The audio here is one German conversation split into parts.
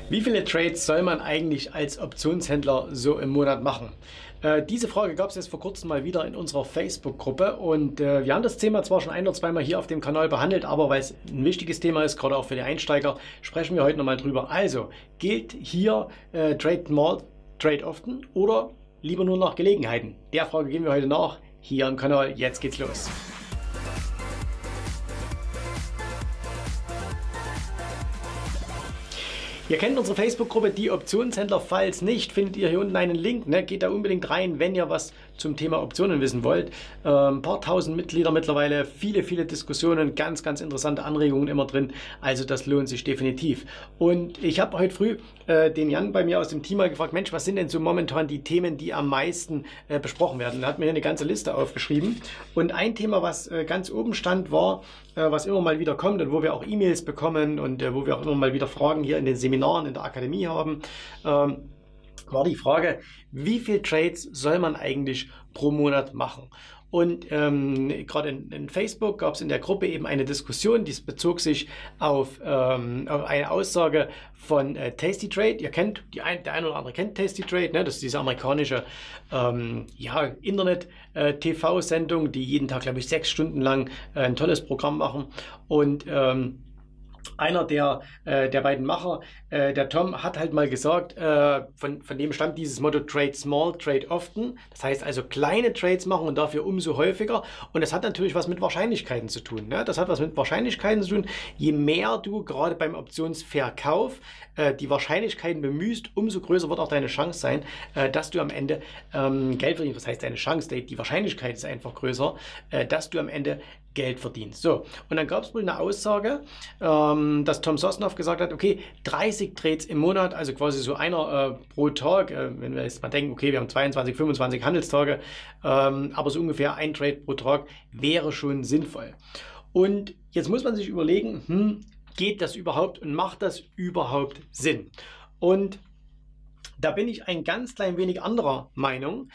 Wie viele Trades soll man eigentlich als Optionshändler so im Monat machen? Diese Frage gab es jetzt vor kurzem mal wieder in unserer Facebook-Gruppe und wir haben das Thema zwar schon ein oder zweimal hier auf dem Kanal behandelt, aber weil es ein wichtiges Thema ist, gerade auch für die Einsteiger, sprechen wir heute nochmal drüber. Also, gilt hier Trade Small, Trade Often oder lieber nur nach Gelegenheiten? Der Frage gehen wir heute nach, hier im Kanal. Jetzt geht's los. Ihr kennt unsere Facebook-Gruppe, die Optionshändler. Falls nicht, findet ihr hier unten einen Link. Geht da unbedingt rein, wenn ihr was zum Thema Optionen wissen wollt. Ein paar tausend Mitglieder mittlerweile, viele Diskussionen, ganz interessante Anregungen immer drin. Also das lohnt sich definitiv. Und ich habe heute früh den Jan bei mir aus dem Team mal gefragt, Mensch, was sind denn so momentan die Themen, die am meisten besprochen werden? Er hat mir eine ganze Liste aufgeschrieben. Und ein Thema, was ganz oben stand, war, was immer mal wieder kommt und wo wir auch E-Mails bekommen und wo wir auch immer mal wieder Fragen hier in den Seminaren in der Akademie haben, war die Frage, wie viel Trades soll man eigentlich pro Monat machen? Und gerade in Facebook gab es in der Gruppe eben eine Diskussion, die bezog sich auf eine Aussage von Tasty Trade. Ihr kennt, der eine oder andere kennt Tasty Trade, ne? Das ist diese amerikanische Internet-TV-Sendung, die jeden Tag, glaube ich, 6 Stunden lang ein tolles Programm machen. Und einer der beiden Macher, der Tom, hat halt mal gesagt, von dem stammt dieses Motto Trade Small, Trade Often. Das heißt also kleine Trades machen und dafür umso häufiger. Und das hat natürlich was mit Wahrscheinlichkeiten zu tun. Ne? Das hat was mit Wahrscheinlichkeiten zu tun. Je mehr du gerade beim Optionsverkauf die Wahrscheinlichkeiten bemühst, umso größer wird auch deine Chance sein, dass du am Ende Geld verdienst. Was heißt deine Chance? Die Wahrscheinlichkeit ist einfach größer, dass du am Ende Geld verdienst. So, und dann gab es wohl eine Aussage, dass Tom Sosnoff gesagt hat, okay, 30 Trades im Monat, also quasi so einer pro Tag, wenn wir jetzt mal denken, okay, wir haben 22, 25 Handelstage, aber so ungefähr ein Trade pro Tag wäre schon sinnvoll. Und jetzt muss man sich überlegen, geht das überhaupt und macht das überhaupt Sinn? Und da bin ich ein ganz klein wenig anderer Meinung.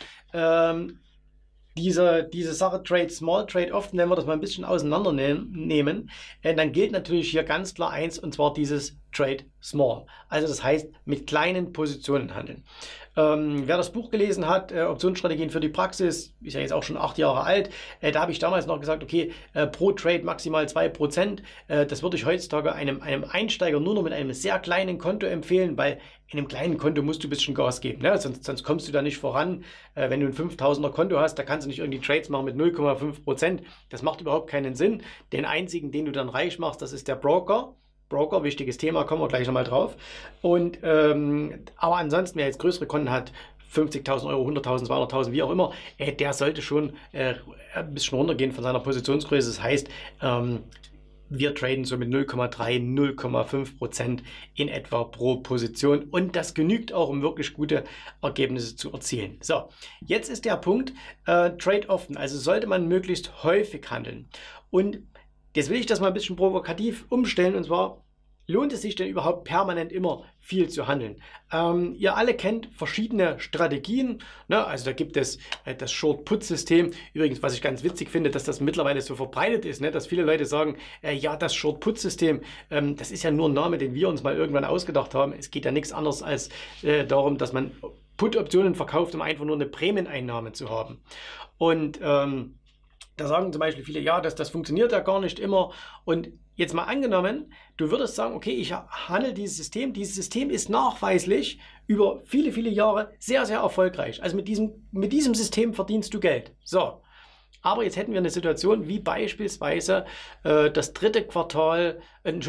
Diese Sache Trade Small, Trade Often, wenn wir das mal ein bisschen auseinandernehmen, dann gilt natürlich hier ganz klar eins, und zwar dieses Trade Small. Also das heißt, mit kleinen Positionen handeln. Wer das Buch gelesen hat, Optionsstrategien für die Praxis, ist ja jetzt auch schon 8 Jahre alt, da habe ich damals noch gesagt, okay, pro Trade maximal 2%. Das würde ich heutzutage einem Einsteiger nur noch mit einem sehr kleinen Konto empfehlen, weil in einem kleinen Konto musst du ein bisschen Gas geben. Ne? Sonst kommst du da nicht voran. Wenn du ein 5000er Konto hast, da kannst du nicht irgendwie Trades machen mit 0,5%. Das macht überhaupt keinen Sinn. Den einzigen, den du dann reich machst, das ist der Broker. Wichtiges Thema, kommen wir gleich nochmal drauf. Und aber ansonsten, wer jetzt größere Konten hat, 50.000 Euro, 100.000, 200.000, wie auch immer, der sollte schon ein bisschen runtergehen von seiner Positionsgröße. Das heißt, wir traden so mit 0,3, 0,5% in etwa pro Position und das genügt auch, um wirklich gute Ergebnisse zu erzielen. So, jetzt ist der Punkt, Trade Often, also sollte man möglichst häufig handeln. Und jetzt will ich das mal ein bisschen provokativ umstellen, und zwar, lohnt es sich denn überhaupt permanent immer viel zu handeln? Ihr alle kennt verschiedene Strategien, ne? Also da gibt es das Short-Put-System. Übrigens, was ich ganz witzig finde, dass das mittlerweile so verbreitet ist, ne? Dass viele Leute sagen, ja, das Short-Put-System, das ist ja nur ein Name, den wir uns mal irgendwann ausgedacht haben. Es geht ja nichts anderes als darum, dass man Put-Optionen verkauft, um einfach nur eine Prämieneinnahme zu haben. Und da sagen zum Beispiel viele, ja, das funktioniert ja gar nicht immer. Und jetzt mal angenommen, du würdest sagen, okay, ich handle dieses System. Dieses System ist nachweislich über viele Jahre sehr erfolgreich. Also mit diesem System verdienst du Geld. So, aber jetzt hätten wir eine Situation wie beispielsweise das 4. Quartal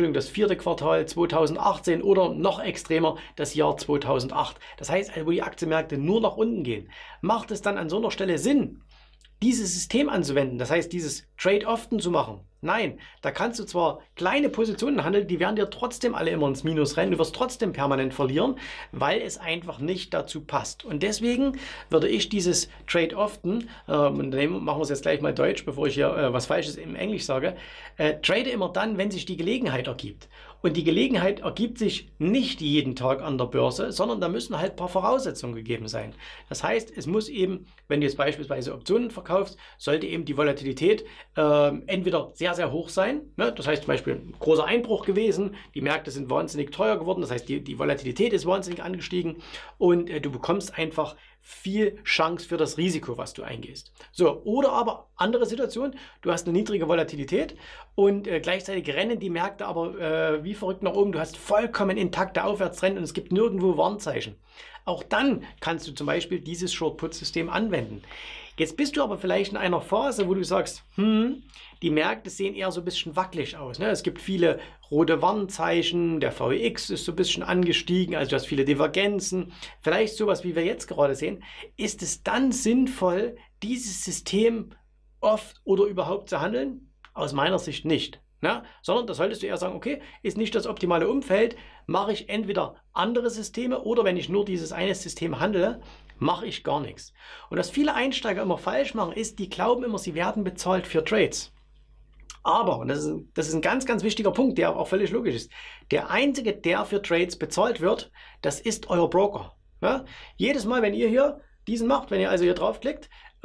2018 oder noch extremer das Jahr 2008. Das heißt, wo die Aktienmärkte nur nach unten gehen. Macht es dann an so einer Stelle Sinn, dieses System anzuwenden, das heißt, dieses Trade Often zu machen? Nein, da kannst du zwar kleine Positionen handeln, die werden dir trotzdem alle immer ins Minus rennen, du wirst trotzdem permanent verlieren, weil es einfach nicht dazu passt. Und deswegen würde ich dieses Trade Often, und dann machen wir es jetzt gleich mal Deutsch, bevor ich hier was Falsches im Englisch sage, trade immer dann, wenn sich die Gelegenheit ergibt. Und die Gelegenheit ergibt sich nicht jeden Tag an der Börse, sondern da müssen halt ein paar Voraussetzungen gegeben sein. Das heißt, es muss eben, wenn du jetzt beispielsweise Optionen verkaufst, sollte eben die Volatilität entweder sehr, sehr hoch sein. Ne? Das heißt zum Beispiel ein großer Einbruch gewesen, die Märkte sind wahnsinnig teuer geworden, das heißt die Volatilität ist wahnsinnig angestiegen und du bekommst einfach viel Chance für das Risiko, was du eingehst. So, oder aber andere Situation, du hast eine niedrige Volatilität und gleichzeitig rennen die Märkte aber wie verrückt nach oben. Du hast vollkommen intakte Aufwärtstrend und es gibt nirgendwo Warnzeichen. Auch dann kannst du zum Beispiel dieses Short-Put-System anwenden. Jetzt bist du aber vielleicht in einer Phase, wo du sagst, die Märkte sehen eher so ein bisschen wackelig aus. Ne? Es gibt viele rote Warnzeichen, der VIX ist so ein bisschen angestiegen, also du hast viele Divergenzen. Vielleicht sowas, wie wir jetzt gerade sehen. Ist es dann sinnvoll, dieses System oft oder überhaupt zu handeln? Aus meiner Sicht nicht. Ne? Sondern da solltest du eher sagen, okay, ist nicht das optimale Umfeld, mache ich entweder andere Systeme oder wenn ich nur dieses eine System handle, mache ich gar nichts. Und was viele Einsteiger immer falsch machen, ist, die glauben immer, sie werden bezahlt für Trades. Aber, und das ist ein ganz, ganz wichtiger Punkt, der auch völlig logisch ist, der Einzige, der für Trades bezahlt wird, das ist euer Broker. Ja? Jedes Mal, wenn ihr hier diesen macht, wenn ihr also hier draufklickt,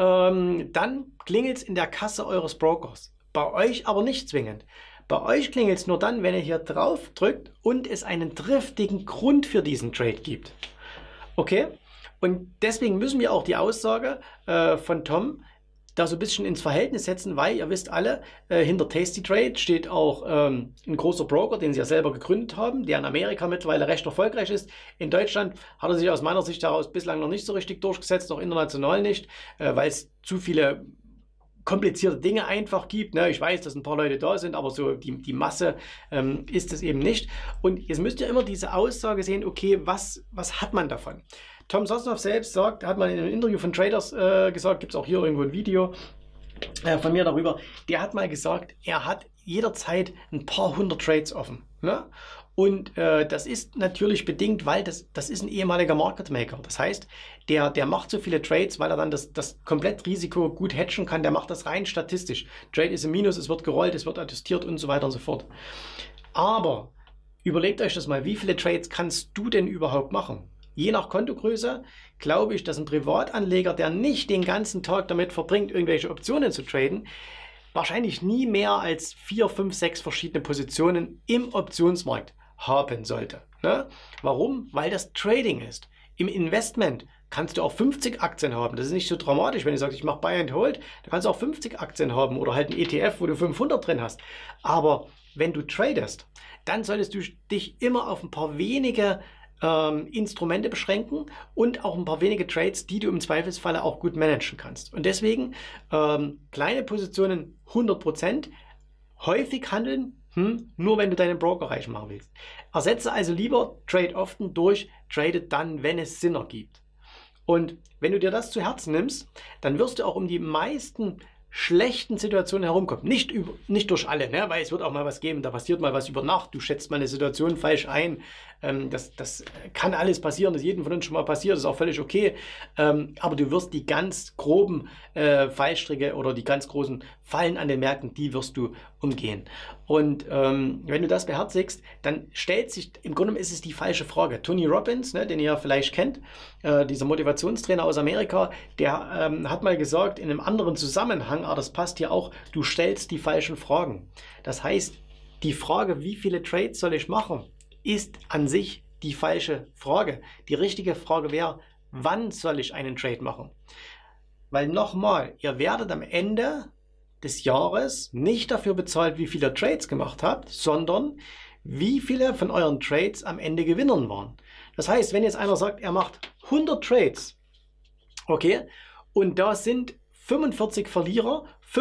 dann klingelt es in der Kasse eures Brokers. Bei euch aber nicht zwingend. Bei euch klingelt es nur dann, wenn ihr hier drauf drückt und es einen triftigen Grund für diesen Trade gibt. Okay? Und deswegen müssen wir auch die Aussage von Tom da so ein bisschen ins Verhältnis setzen, weil ihr wisst alle, hinter Tasty Trade steht auch ein großer Broker, den sie ja selber gegründet haben, der in Amerika mittlerweile recht erfolgreich ist. In Deutschland hat er sich aus meiner Sicht heraus bislang noch nicht so richtig durchgesetzt, auch international nicht, weil es zu viele komplizierte Dinge einfach gibt. Ne? Ich weiß, dass ein paar Leute da sind, aber so die Masse ist es eben nicht. Und jetzt müsst ihr immer diese Aussage sehen, okay, was hat man davon? Tom Sosnoff selbst sagt, hat mal in einem Interview von Traders gesagt, gibt es auch hier irgendwo ein Video von mir darüber, der hat mal gesagt, er hat jederzeit ein paar hundert Trades offen. Ne? Und das ist natürlich bedingt, weil das ist ein ehemaliger Market Maker. Das heißt, der macht so viele Trades, weil er dann das Komplettrisiko gut hedgen kann. Der macht das rein statistisch. Trade ist im Minus, es wird gerollt, es wird adjustiert und so weiter und so fort. Aber überlegt euch das mal, wie viele Trades kannst du denn überhaupt machen? Je nach Kontogröße glaube ich, dass ein Privatanleger, der nicht den ganzen Tag damit verbringt, irgendwelche Optionen zu traden, wahrscheinlich nie mehr als 4, 5, 6 verschiedene Positionen im Optionsmarkt haben sollte. Ne? Warum? Weil das Trading ist. Im Investment kannst du auch 50 Aktien haben. Das ist nicht so dramatisch, wenn du sagst, ich mache Buy and Hold, da kannst du auch 50 Aktien haben oder halt ein ETF, wo du 500 drin hast. Aber wenn du tradest, dann solltest du dich immer auf ein paar wenige Instrumente beschränken und auch ein paar wenige Trades, die du im Zweifelsfalle auch gut managen kannst. Und deswegen kleine Positionen 100%, häufig handeln, nur wenn du deinen Broker reich machen willst. Ersetze also lieber Trade often durch Trade dann, wenn es Sinn ergibt. Und wenn du dir das zu Herzen nimmst, dann wirst du auch um die meisten schlechten Situationen herumkommen. Nicht durch alle, ne? Weil es wird auch mal was geben, da passiert mal was über Nacht, du schätzt mal eine Situation falsch ein. Das kann alles passieren, das ist jedem von uns schon mal passiert, das ist auch völlig okay. Aber du wirst die ganz groben Fallstricke oder die ganz großen Fallen an den Märkten, die wirst du umgehen. Und wenn du das beherzigst, dann stellt sich, im Grunde ist es die falsche Frage. Tony Robbins, ne, den ihr ja vielleicht kennt, dieser Motivationstrainer aus Amerika, der hat mal gesagt, in einem anderen Zusammenhang, aber das passt hier auch, du stellst die falschen Fragen. Das heißt, die Frage, wie viele Trades soll ich machen, ist an sich die falsche Frage. Die richtige Frage wäre, wann soll ich einen Trade machen? Weil nochmal, ihr werdet am Ende des Jahres nicht dafür bezahlt, wie viele Trades gemacht habt, sondern wie viele von euren Trades am Ende Gewinnern waren. Das heißt, wenn jetzt einer sagt, er macht 100 Trades, okay, und da sind 45 Verlierer,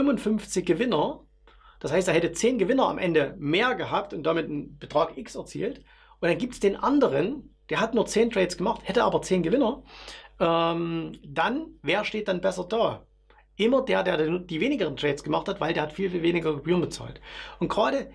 55 Gewinner, das heißt, er hätte 10 Gewinner am Ende mehr gehabt und damit einen Betrag X erzielt. Und dann gibt es den anderen, der hat nur 10 Trades gemacht, hätte aber 10 Gewinner. Dann, wer steht dann besser da? Immer der die wenigeren Trades gemacht hat, weil der hat viel, viel weniger Gebühren bezahlt. Und gerade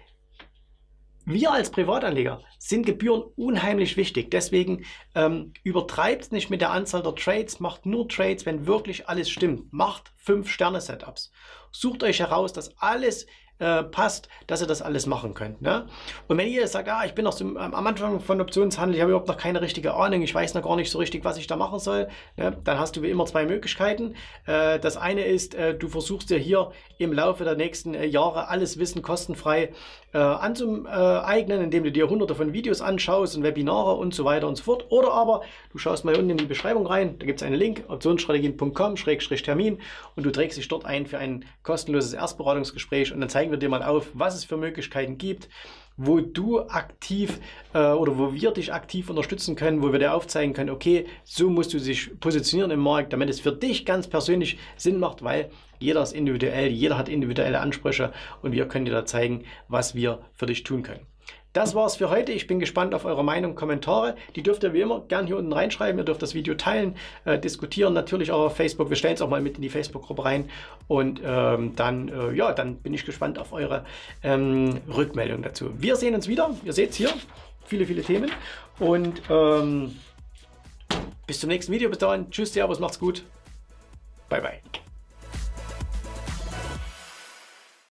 wir als Privatanleger sind Gebühren unheimlich wichtig. Deswegen übertreibt es nicht mit der Anzahl der Trades, macht nur Trades, wenn wirklich alles stimmt. Macht 5-Sterne-Setups. Sucht euch heraus, dass alles passt, dass ihr das alles machen könnt. Ne? Und wenn ihr sagt, ich bin noch so am Anfang von Optionshandel, ich habe überhaupt noch keine richtige Ahnung, ich weiß noch gar nicht so richtig, was ich da machen soll, ne? Dann hast du wie immer zwei Möglichkeiten. Das eine ist, du versuchst dir hier im Laufe der nächsten Jahre alles Wissen kostenfrei anzueignen, indem du dir hunderte von Videos anschaust und Webinare und so weiter und so fort. Oder aber du schaust mal unten in die Beschreibung rein, da gibt es einen Link, optionsstrategien.com/Termin, und du trägst dich dort ein für ein kostenloses Erstberatungsgespräch, und dann zeigen wir dir mal auf, was es für Möglichkeiten gibt, wo du aktiv oder wo wir dich aktiv unterstützen können, wo wir dir aufzeigen können, okay, so musst du dich positionieren im Markt, damit es für dich ganz persönlich Sinn macht, weil jeder ist individuell, jeder hat individuelle Ansprüche, und wir können dir da zeigen, was wir für dich tun können. Das war's für heute. Ich bin gespannt auf eure Meinung, Kommentare. Die dürft ihr wie immer gern hier unten reinschreiben. Ihr dürft das Video teilen, diskutieren, natürlich auch auf Facebook. Wir stellen es auch mal mit in die Facebook-Gruppe rein. Und dann bin ich gespannt auf eure Rückmeldung dazu. Wir sehen uns wieder. Ihr seht es hier. Viele, viele Themen. Und bis zum nächsten Video. Bis dahin. Tschüss, Servus, macht's gut. Bye, bye.